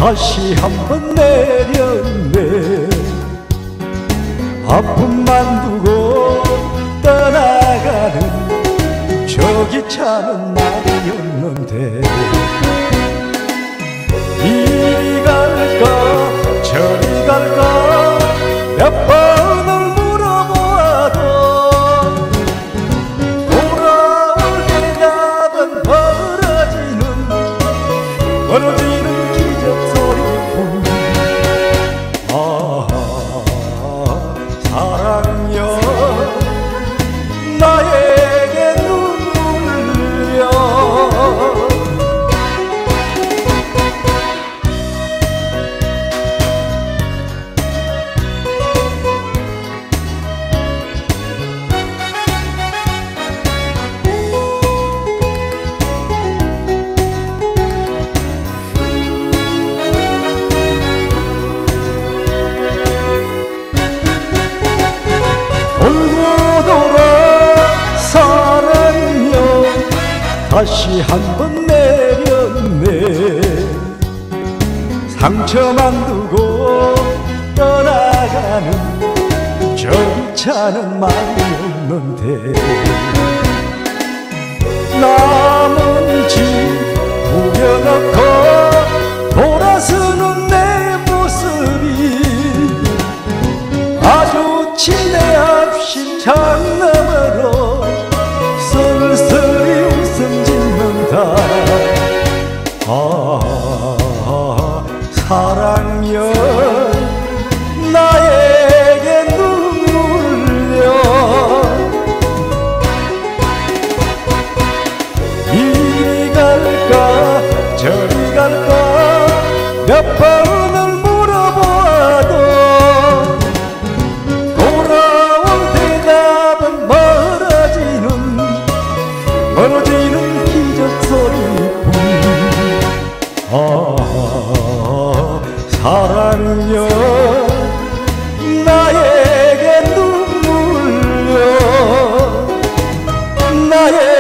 다시 한번 내렸네. 아픔만 두고 떠나가는 저기 차는 날이었는데, 이리 갈까 저리 갈까 몇 번을 물어보아도 돌아올 대답은 멀어지는 기적 소리뿐. 사랑여 나에게 눈물려. 다시 한번 내렸네. 상처만 두고 떠나가는 저기 차는 많이 없는데, 남은 집 구겨놓고 돌아서는 내 모습이 마주친 내 앞심 창너머로 쓸쓸히 웃음 짓는다. 사랑여 나에게 눈물려. 이리 갈까 저리 갈까 몇 번을 물어보아도 돌아올 대답은 멀어지는 기적 소리뿐. 사랑여 나에게 눈물려. 나의